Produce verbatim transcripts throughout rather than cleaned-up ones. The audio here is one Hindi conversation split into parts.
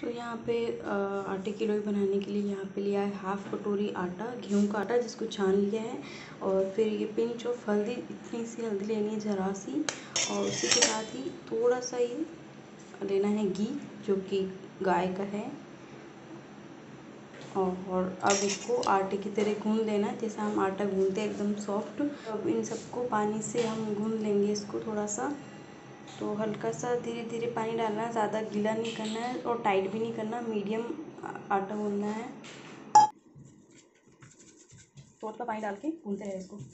तो यहाँ पे आ, आटे की लोई बनाने के लिए यहाँ पे लिया है हाफ कटोरी आटा, गेहूं का आटा जिसको छान लिया है। और फिर ये पिंच ऑफ हल्दी, इतनी सी हल्दी लेनी है ज़रा सी। और उसी के साथ ही थोड़ा सा ये लेना है घी जो कि गाय का है। और अब इसको आटे की तरह गूंद लेना है जैसा हम आटा गूंदते हैं, एकदम सॉफ्ट। अब इन सबको पानी से हम गूंद लेंगे इसको थोड़ा सा। तो हल्का सा धीरे धीरे पानी डालना है, ज़्यादा गीला नहीं करना है और टाइट भी नहीं करना, मीडियम आटा गूंदना है। थोड़ा सा पानी डाल के गूंदते रहे इसको।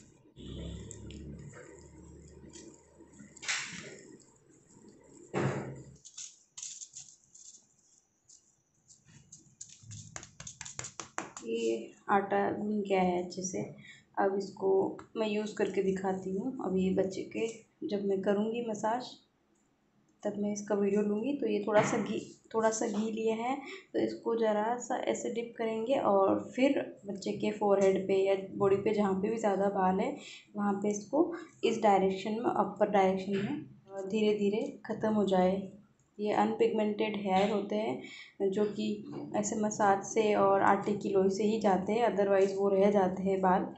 ये आटा गूंद गया है अच्छे से। अब इसको मैं यूज़ करके दिखाती हूँ। अब ये बच्चे के जब मैं करूँगी मसाज तब मैं इसका वीडियो लूँगी। तो ये थोड़ा सा घी थोड़ा सा घी लिया है, तो इसको ज़रा सा ऐसे डिप करेंगे और फिर बच्चे के फोरहेड पे या बॉडी पे जहाँ पे भी ज़्यादा बाल है वहाँ पे इसको इस डायरेक्शन में, अपर डायरेक्शन में धीरे धीरे ख़त्म हो जाए। ये अनपिगमेंटेड हेयर होते हैं जो कि ऐसे मसाज से और आटे की लोई से ही जाते हैं, अदरवाइज़ वो रह जाते हैं बाल।